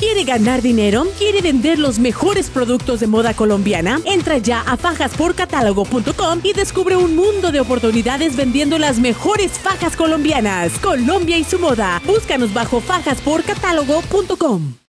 ¿Quiere ganar dinero? ¿Quiere vender los mejores productos de moda colombiana? Entra ya a fajasporcatálogo.com y descubre un mundo de oportunidades vendiendo las mejores fajas colombianas. Colombia y su moda. Búscanos bajo fajasporcatálogo.com.